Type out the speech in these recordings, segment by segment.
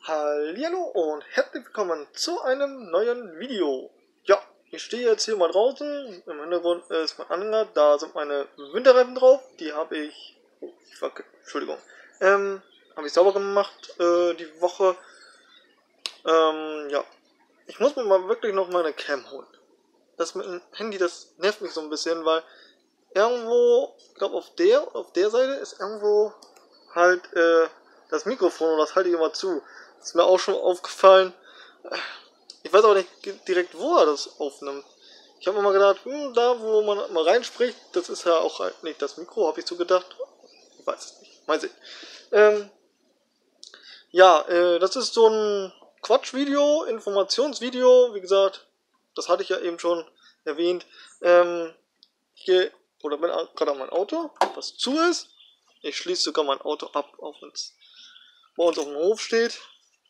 Hallihallo und herzlich willkommen zu einem neuen Video. Ja, ich stehe jetzt hier mal draußen. Im Hintergrund ist mein Anhänger. Da sind meine Winterreifen drauf. Die habe ich... Entschuldigung. Habe ich sauber gemacht die Woche. Ja. Ich muss mir mal wirklich noch meine Cam holen. Das mit dem Handy, das nervt mich so ein bisschen, weil irgendwo, ich glaube auf der Seite ist irgendwo halt das Mikrofon und das halte ich immer zu. Das ist mir auch schon aufgefallen. Ich weiß aber nicht direkt, wo er das aufnimmt. Ich habe mir mal gedacht, da wo man mal reinspricht, das ist ja auch halt nicht das Mikro, habe ich so gedacht. Ich weiß es nicht. Mal sehen. Ja, das ist so ein Quatschvideo, Informationsvideo. Wie gesagt, das hatte ich ja eben schon erwähnt. Ich gehe oder bin gerade an mein Auto, was zu ist. Ich schließe sogar mein Auto ab, auch wenn es bei uns auf dem Hof steht.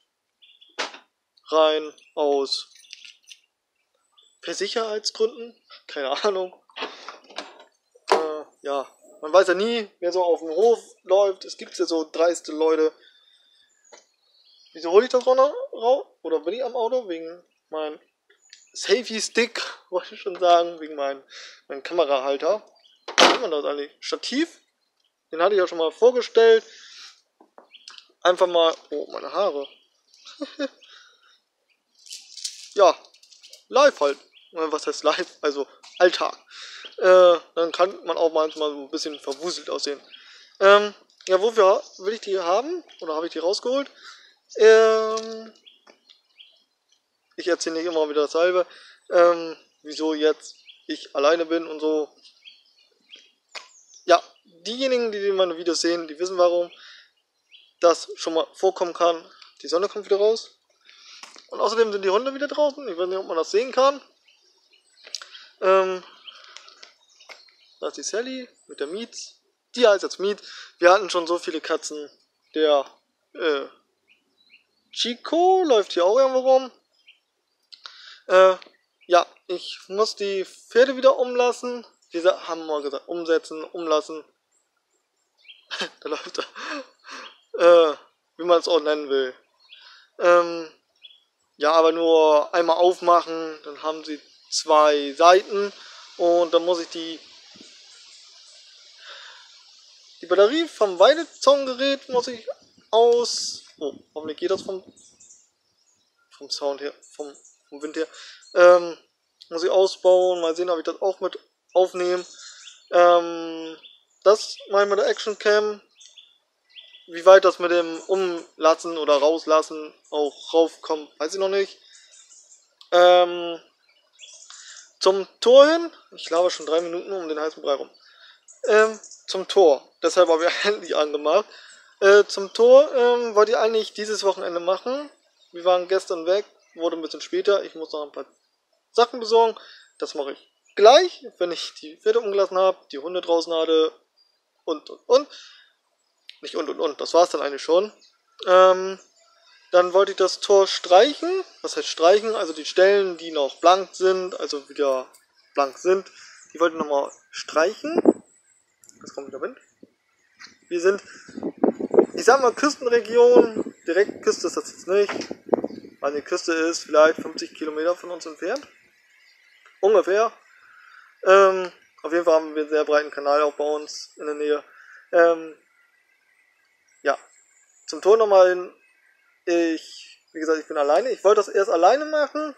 Rein aus Sicherheitsgründen, keine Ahnung. Ja, man weiß ja nie, wer so auf dem Hof läuft. Es gibt ja so dreiste Leute. Wieso hole ich das raus? Oder bin ich am Auto? Wegen meinem Selfie-Stick, wollte ich schon sagen, wegen meinem Kamerahalter. Wie nennt man das eigentlich? Stativ? Den hatte ich ja schon mal vorgestellt. Einfach mal... Oh, meine Haare. Ja, live halt. Was heißt live? Also Alltag. Dann kann man auch manchmal so ein bisschen verwuselt aussehen. Ja, wofür will ich die haben? Oder habe ich die rausgeholt? Ich erzähle nicht immer wieder dasselbe. Wieso jetzt ich alleine bin und so. Ja, diejenigen, die meine Videos sehen, die wissen, warum das schon mal vorkommen kann. Die Sonne kommt wieder raus. Und außerdem sind die Hunde wieder draußen. Ich weiß nicht, ob man das sehen kann. Da ist die Sally mit der Mietz. Die heißt jetzt Miet. Wir hatten schon so viele Katzen. Der Chico läuft hier auch irgendwo rum. Ja, ich muss die Pferde wieder umlassen. Diese haben wir gesagt, umsetzen, umlassen. Da läuft er. Wie man es auch nennen will. Ja, aber nur einmal aufmachen, dann haben sie 2 Seiten und dann muss ich die Batterie vom Weidezaungerät muss ich aus... Oh, hoffentlich geht das vom Sound her, vom Wind her. Muss ich ausbauen, mal sehen, ob ich das auch mit aufnehme. Das mal mit der Action Cam. Wie weit das mit dem Umlassen oder Rauslassen auch raufkommt, weiß ich noch nicht. Zum Tor hin, ich laufe schon 3 Minuten um den heißen Brei rum. Zum Tor, deshalb habe ich Handy angemacht. Zum Tor wollte ich eigentlich dieses Wochenende machen. Wir waren gestern weg, wurde ein bisschen später. Ich muss noch ein paar Sachen besorgen. Das mache ich gleich, wenn ich die Pferde umgelassen habe, die Hunde draußen hatte und. Nicht und. Das war es dann eigentlich schon. Dann wollte ich das Tor streichen. Was heißt streichen? Also die Stellen, die noch blank sind, also wieder blank sind, die wollte ich nochmal streichen. Jetzt kommt der Wind. Wir sind, ich sag mal, Küstenregion. Direkt Küste ist das jetzt nicht. Weil die Küste ist vielleicht 50 Kilometer von uns entfernt. Ungefähr. Auf jeden Fall haben wir einen sehr breiten Kanal auch bei uns in der Nähe. Ja, zum Tor nochmal hin. Wie gesagt, ich bin alleine. Ich wollte das erst alleine machen.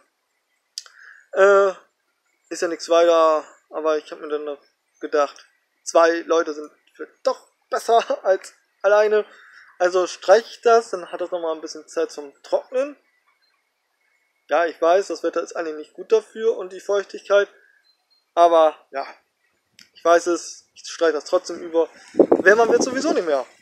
Ist ja nichts weiter, aber ich habe mir dann noch gedacht, 2 Leute sind doch besser als alleine. Also streiche ich das, dann hat das nochmal ein bisschen Zeit zum Trocknen. Ja, ich weiß, das Wetter ist eigentlich nicht gut dafür und die Feuchtigkeit. Aber ja, ich weiß es, ich streiche das trotzdem über. Wärmer wird sowieso nicht mehr.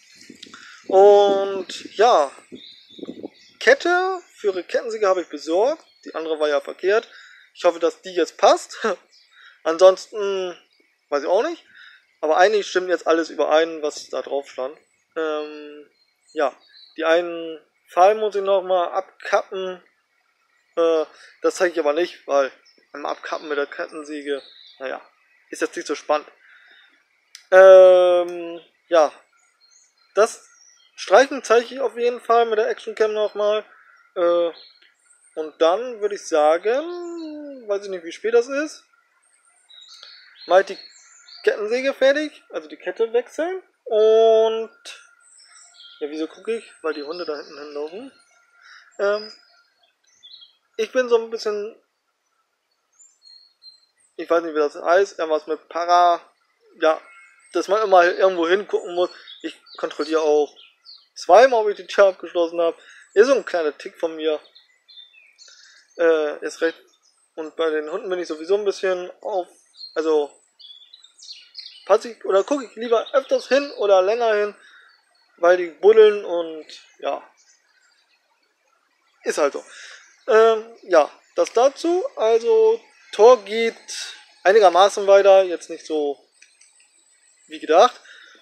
Und ja, Kette für ihre Kettensäge habe ich besorgt. Die andere war ja verkehrt. Ich hoffe, dass die jetzt passt. Ansonsten weiß ich auch nicht. Aber eigentlich stimmt jetzt alles überein, was da drauf stand. Ja, die einen Pfeil muss ich nochmal abkappen. Das zeige ich aber nicht, weil einmal abkappen mit der Kettensäge, naja, ist jetzt nicht so spannend. Ja, das Streichen zeige ich auf jeden Fall mit der Actioncam nochmal. Und dann würde ich sagen, weiß ich nicht wie spät das ist, mal die Kettensäge fertig, also die Kette wechseln. Und ja, wieso gucke ich? Weil die Hunde da hinten hinlaufen. Ich bin so ein bisschen, ich weiß nicht wie das heißt, irgendwas mit ja, dass man immer irgendwo hingucken muss. Ich kontrolliere auch zweimal, ob ich die Tür abgeschlossen habe. Ist so ein kleiner Tick von mir. Ist recht. Und bei den Hunden bin ich sowieso ein bisschen also passe ich oder gucke ich lieber öfters hin oder länger hin, weil die buddeln und ja, ist halt so. Ja, das dazu. Also Tor geht einigermaßen weiter, jetzt nicht so wie gedacht.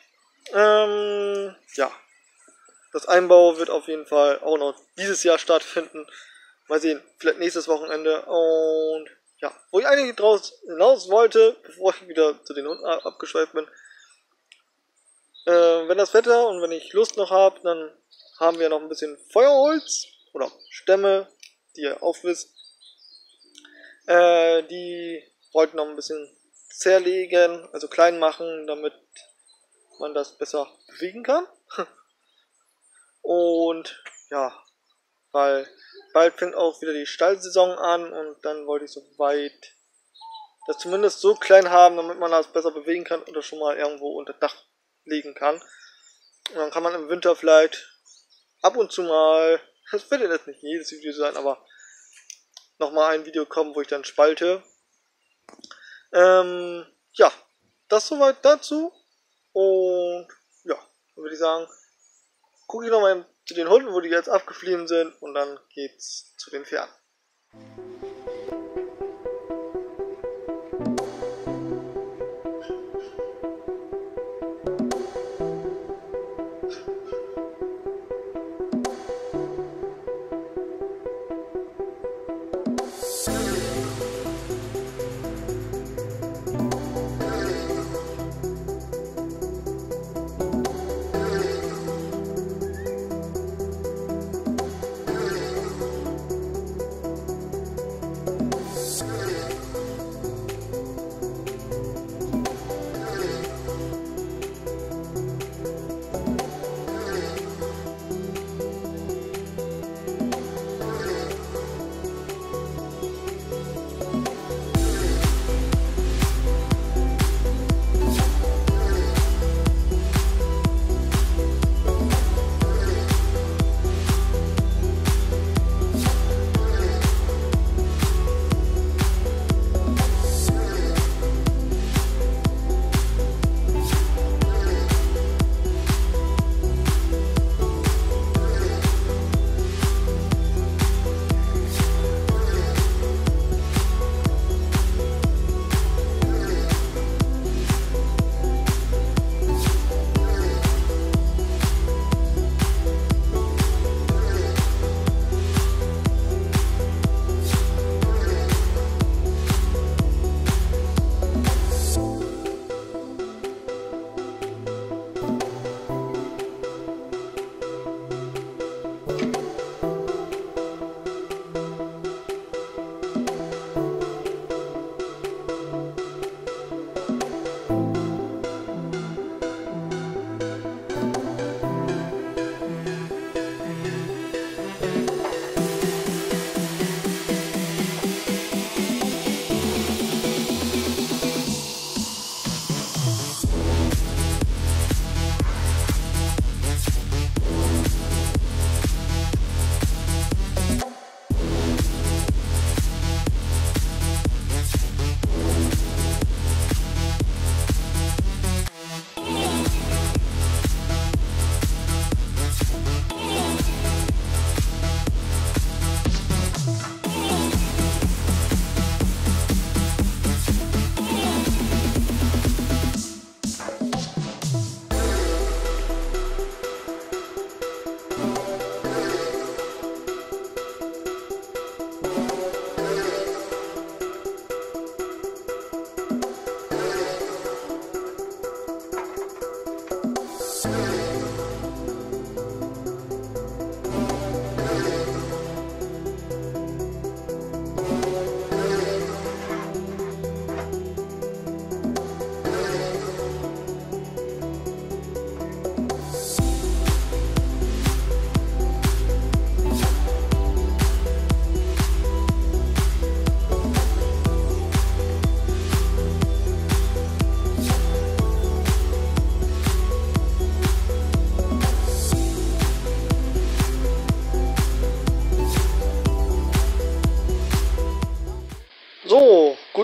Ja, das Einbau wird auf jeden Fall auch noch dieses Jahr stattfinden. Mal sehen, vielleicht nächstes Wochenende. Und ja, wo ich eigentlich draus hinaus wollte, bevor ich wieder zu den Hunden abgeschweift bin. Wenn das Wetter und wenn ich Lust noch habe, dann haben wir noch ein bisschen Feuerholz oder Stämme, die ihr auch wisst. Die wollten noch ein bisschen zerlegen, also klein machen, damit man das besser bewegen kann. Und ja, weil bald fängt auch wieder die Stallsaison an und dann wollte ich soweit das zumindest so klein haben, damit man das besser bewegen kann oder schon mal irgendwo unter Dach legen kann. Und dann kann man im Winter vielleicht ab und zu mal, das wird jetzt nicht jedes Video sein, aber nochmal ein Video kommen, wo ich dann spalte. Ja, das soweit dazu. Und ja, dann würde ich sagen, gucke ich nochmal zu den Hunden, wo die jetzt abgeflogen sind und dann geht's zu den Pferden.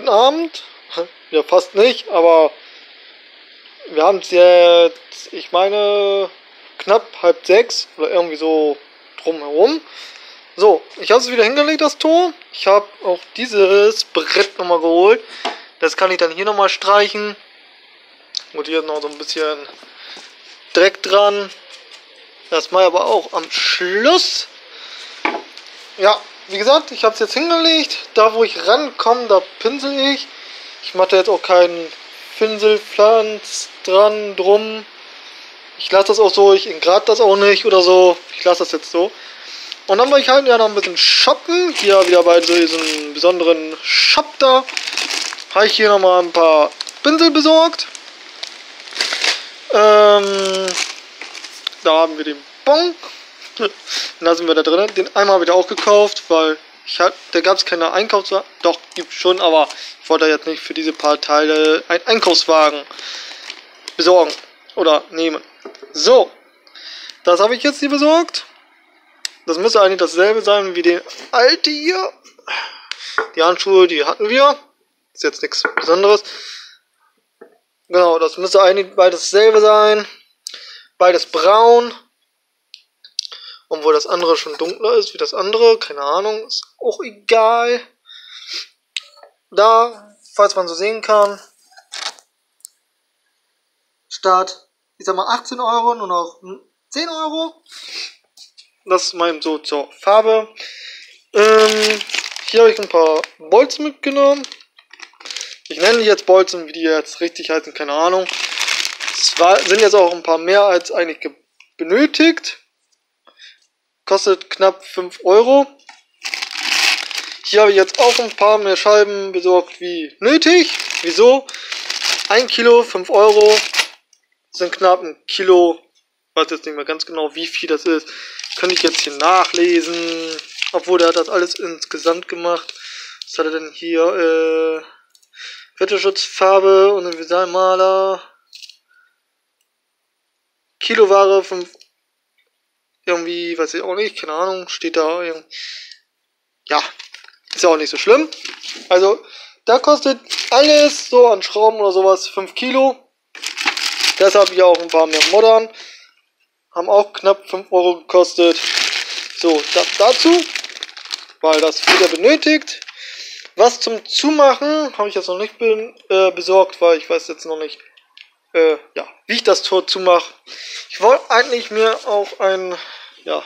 guten Abend. Ja, fast nicht, aber wir haben es jetzt, ich meine, knapp 5:30 oder irgendwie so drumherum. So, ich habe es wieder hingelegt, das Tor. Ich habe auch dieses Brett nochmal geholt. Das kann ich dann hier nochmal streichen. Und hier noch so ein bisschen Dreck dran. Das mache ich aber auch am Schluss. Ja, wie gesagt, ich habe es jetzt hingelegt. Da, wo ich rankomme, da pinsel ich. Ich mache da jetzt auch keinen Pinselpflanz drum. Ich lasse das auch so. Ich engrad das auch nicht oder so. Ich lasse das jetzt so. Und dann wollte ich halt ja noch ein bisschen shoppen. Hier wieder bei diesem besonderen Shop da. Habe ich hier nochmal ein paar Pinsel besorgt. Da haben wir den Bon. Da sind wir da drin. Den einmal wieder auch gekauft, weil da gab es keine Einkaufswagen. Doch, gibt schon, aber ich wollte jetzt nicht für diese paar Teile einen Einkaufswagen besorgen oder nehmen. So, das habe ich jetzt hier besorgt. Das müsste eigentlich dasselbe sein wie den alte hier. Die Handschuhe, die hatten wir. Ist jetzt nichts Besonderes. Genau, das müsste eigentlich beides dasselbe sein. Beides braun. Obwohl das andere schon dunkler ist wie das andere. Keine Ahnung, ist auch egal. Da, falls man so sehen kann, statt, ich sag mal 18 Euro, nur noch 10 Euro. Das ist mein so zur Farbe. Hier habe ich ein paar Bolzen mitgenommen. Ich nenne die jetzt Bolzen, wie die jetzt richtig heißen, keine Ahnung. Es sind jetzt auch ein paar mehr als eigentlich benötigt. Kostet knapp 5 Euro. Hier habe ich jetzt auch ein paar mehr Scheiben besorgt wie nötig. Wieso? 1 Kilo, 5 Euro. Das sind knapp ein Kilo. Ich weiß jetzt nicht mehr ganz genau, wie viel das ist. Könnte ich jetzt hier nachlesen. Obwohl, der hat das alles insgesamt gemacht. Was hat er denn hier? Wetterschutzfarbe, Universalmaler. Kiloware 5. Irgendwie, weiß ich auch nicht, keine Ahnung. Steht da irgendwie. Ja, ist ja auch nicht so schlimm. Also, da kostet alles so an Schrauben oder sowas 5 Kilo. Deshalb hier auch ein paar mehr Modern. Haben auch knapp 5 Euro gekostet. So, das dazu. Weil das wieder benötigt. Was zum Zumachen habe ich jetzt noch nicht besorgt, weil ich weiß jetzt noch nicht, ja, wie ich das Tor zumache. Ich wollte eigentlich mir auch ein, ja,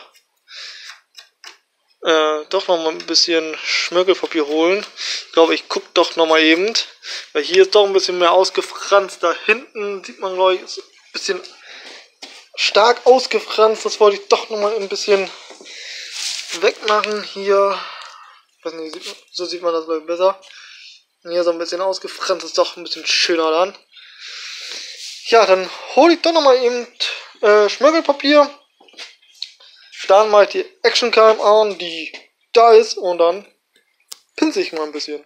doch noch mal ein bisschen Schmirgelpapier holen. Ich glaube, ich gucke doch noch mal eben, weil hier ist doch ein bisschen mehr ausgefranst. Da hinten sieht man, glaube ich, ist ein bisschen stark ausgefranst. Das wollte ich doch noch mal ein bisschen wegmachen. Hier, ich weiß nicht, so sieht man das, glaube ich, besser. Hier so ein bisschen ausgefranst, ist doch ein bisschen schöner dann. Ja, dann hole ich doch noch mal eben Schmirgelpapier. Dann mache ich die Action Cam an, die da ist, und dann pinsel ich mal ein bisschen.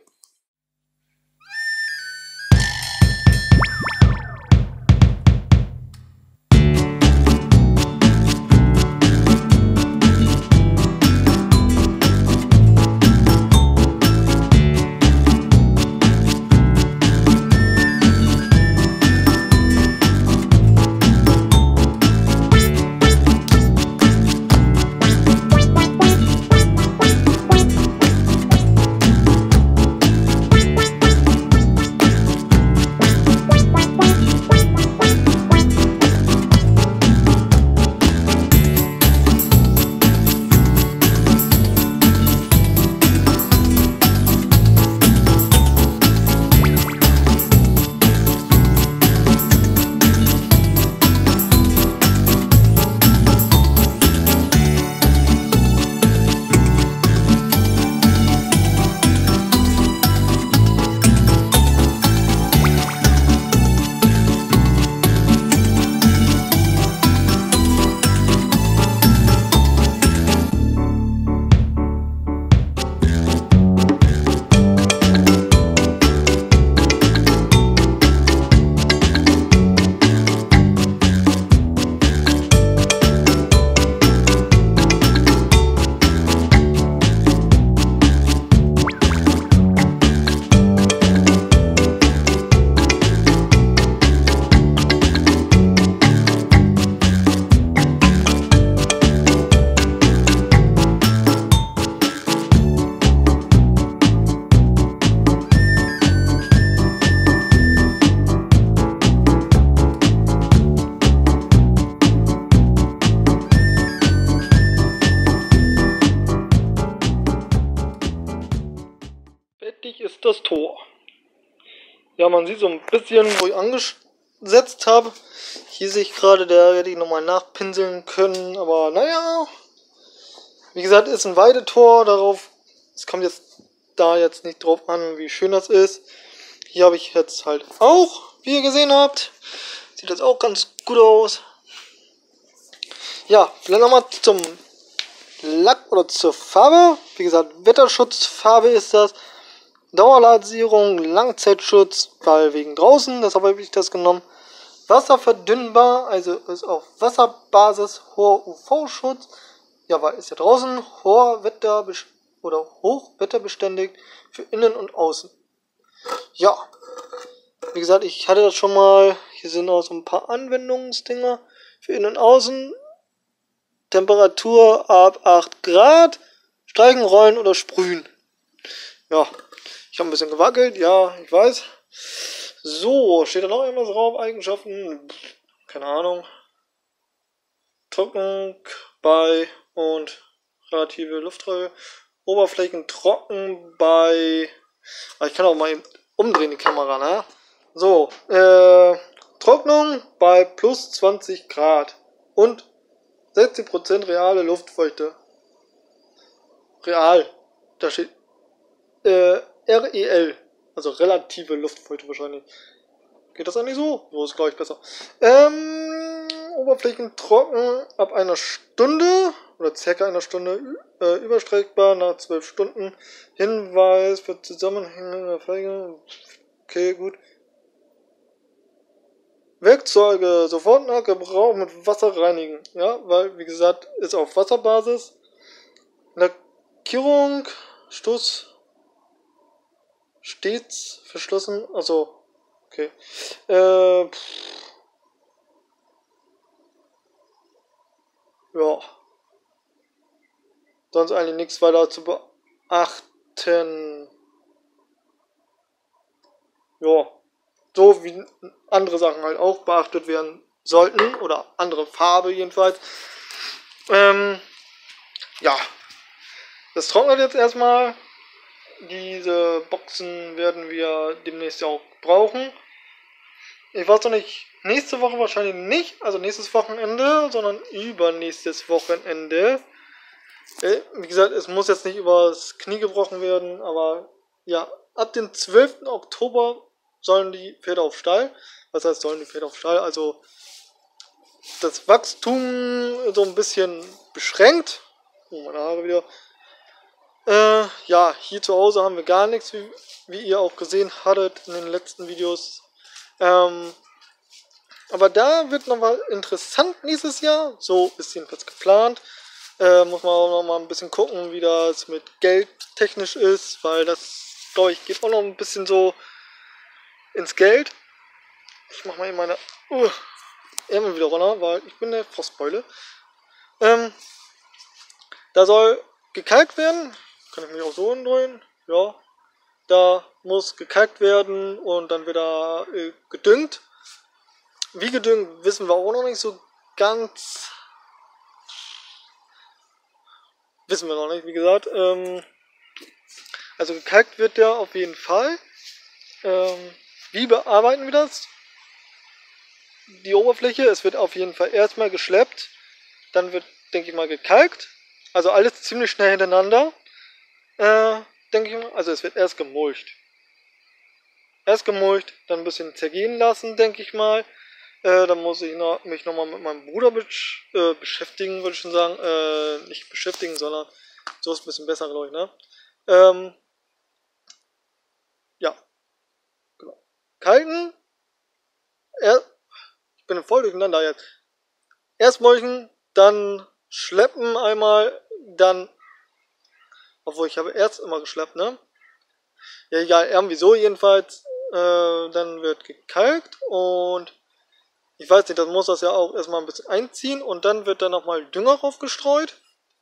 ist das Tor. Ja, man sieht so ein bisschen, wo ich angesetzt habe. Hier sehe ich gerade, da hätte ich nochmal nachpinseln können, aber naja. Wie gesagt, ist ein Weidetor, es kommt jetzt nicht drauf an, wie schön das ist. Hier habe ich jetzt halt auch, wie ihr gesehen habt. Sieht das auch ganz gut aus. Ja, vielleicht nochmal zum Lack oder zur Farbe. Wie gesagt, Wetterschutzfarbe ist das. Dauerladierung, Langzeitschutz, weil wegen draußen, deshalb habe ich das genommen. Wasserverdünnbar, also ist auf Wasserbasis, hoher UV-Schutz. Ja, weil ist ja draußen, hochwetterbeständig für innen und außen. Ja, wie gesagt, ich hatte das schon mal. Hier sind auch so ein paar Anwendungsdinger für innen und außen. Temperatur ab 8 Grad. Streichen, rollen oder sprühen. Ja, ich habe ein bisschen gewackelt, ja, ich weiß. So, steht da noch irgendwas drauf? Eigenschaften? Keine Ahnung. Trocken bei und relative Lufttreue. Oberflächen trocken bei. Ich kann auch mal eben umdrehen die Kamera, ne? So, Trocknung bei plus 20 Grad und 60% reale Luftfeuchte. Real. Da steht REL. Also relative Luftfeuchte wahrscheinlich. Geht das eigentlich so? So ist, glaube ich, besser. Oberflächen trocken ab einer Stunde oder circa einer Stunde überstreckbar nach 12 Stunden. Hinweis für Zusammenhänge der Pflege. Okay, gut. Werkzeuge sofort nach Gebrauch mit Wasser reinigen. Ja, weil, wie gesagt, ist auf Wasserbasis. Lackierung, Stoß, stets verschlossen. Also, okay. Ja. Sonst eigentlich nichts weiter zu beachten. Ja. So wie andere Sachen halt auch beachtet werden sollten. Oder andere Farbe jedenfalls. Ja. Das trocknet jetzt erstmal. Diese Boxen werden wir demnächst auch brauchen. Ich weiß noch nicht, nächste Woche wahrscheinlich nicht, also nächstes Wochenende, sondern übernächstes Wochenende. Wie gesagt, es muss jetzt nicht übers Knie gebrochen werden, aber ja, ab dem 12. Oktober sollen die Pferde auf Stall. Was heißt sollen die Pferde auf Stall? Also das Wachstum so ein bisschen beschränkt. Oh, meine Haare wieder. Ja, hier zu Hause haben wir gar nichts, wie ihr auch gesehen hattet in den letzten Videos. Aber da wird nochmal interessant nächstes Jahr. So ist jedenfalls geplant. Muss man auch noch mal ein bisschen gucken, wie das mit Geld technisch ist, weil das, glaube ich, geht auch noch ein bisschen so ins Geld. Ich mache mal eben meine Ärmel wieder runter, weil ich bin eine Frostbeule. Da soll gekalkt werden. Kann ich mich auch so umdrehen? Ja. Da muss gekalkt werden und dann wieder gedüngt. Wie gedüngt, wissen wir auch noch nicht so ganz. Wissen wir noch nicht, wie gesagt. Also gekalkt wird der auf jeden Fall. Wie bearbeiten wir das? Die Oberfläche, es wird auf jeden Fall erstmal geschleppt. Dann wird, denke ich mal, gekalkt. Also alles ziemlich schnell hintereinander. Denke ich mal. Also es wird erst gemulcht. Dann ein bisschen zergehen lassen, denke ich mal. Dann muss ich mich nochmal mit meinem Bruder beschäftigen, würde ich schon sagen. Nicht beschäftigen, sondern so ist ein bisschen besser, glaube ich, ne? Ja, genau. Kalten. Ich bin voll durcheinander jetzt. Erst molchen, dann schleppen einmal, dann. Obwohl, ich habe erst immer geschleppt, ne? Ja, egal, irgendwie so jedenfalls. Dann wird gekalkt und ich weiß nicht, das muss das ja auch erstmal ein bisschen einziehen und dann wird da nochmal Dünger drauf gestreut.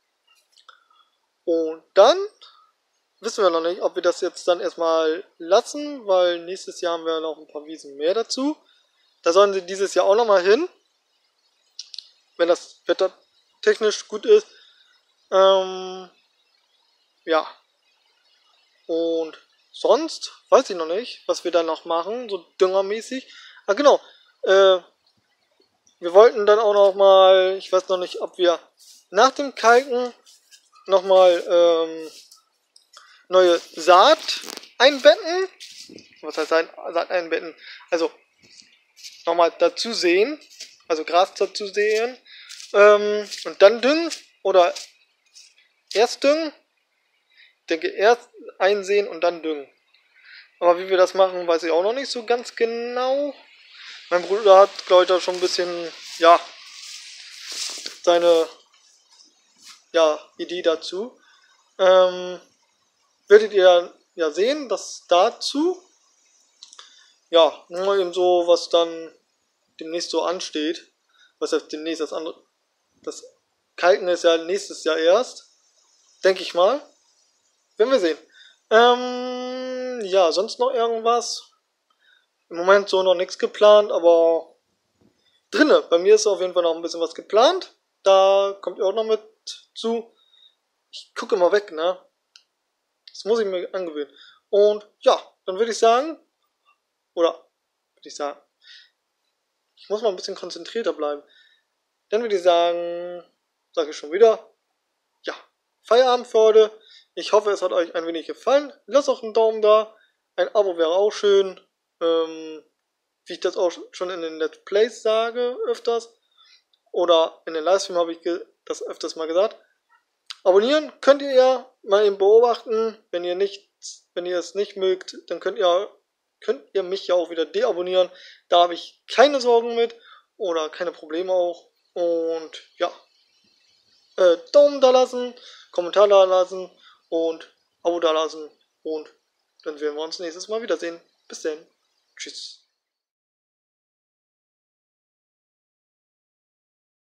Und dann wissen wir noch nicht, ob wir das jetzt dann erstmal lassen, weil nächstes Jahr haben wir noch ein paar Wiesen mehr dazu. Da sollen sie dieses Jahr auch nochmal hin, wenn das Wetter technisch gut ist. Ja. Und sonst weiß ich noch nicht, was wir da noch machen, so düngermäßig. Ah genau, wir wollten dann auch noch mal, ich weiß noch nicht, ob wir nach dem Kalken noch mal neue Saat einbetten. Was heißt Saat einbetten? Also nochmal dazu sehen, also Gras dazu sehen und dann düngen oder erst düngen. Ich denke erst einsehen und dann düngen. Aber wie wir das machen, weiß ich auch noch nicht so ganz genau. Mein Bruder hat, glaube ich, da schon ein bisschen, ja, seine Idee dazu. Werdet ihr ja sehen, dass dazu, ja, nur eben so, was dann demnächst so ansteht. Was heißt demnächst, das andere, das Kalken ist ja nächstes Jahr erst, denke ich mal. Werden wir sehen. Ja, sonst noch irgendwas? Im Moment so noch nichts geplant, aber drinne. Bei mir ist auf jeden Fall noch ein bisschen was geplant. Da kommt ihr auch noch mit zu. Ich gucke immer weg, ne? Das muss ich mir angewöhnen. Und ja, dann würde ich sagen, ich muss mal ein bisschen konzentrierter bleiben. Dann würde ich sagen, sage ich schon wieder, ja, Feierabend für heute. Ich hoffe, es hat euch ein wenig gefallen. Lasst auch einen Daumen da. Ein Abo wäre auch schön. Wie ich das auch schon in den Let's Plays sage, öfters. Oder in den Livestream habe ich das öfters mal gesagt. Abonnieren könnt ihr ja mal eben beobachten. Wenn ihr es nicht mögt, dann könnt ihr mich ja auch wieder deabonnieren. Da habe ich keine Sorgen mit oder keine Probleme auch. Und ja, Daumen da lassen, Kommentar da lassen und Abo da lassen. Und dann werden wir uns nächstes Mal wiedersehen. Bis dann. Tschüss.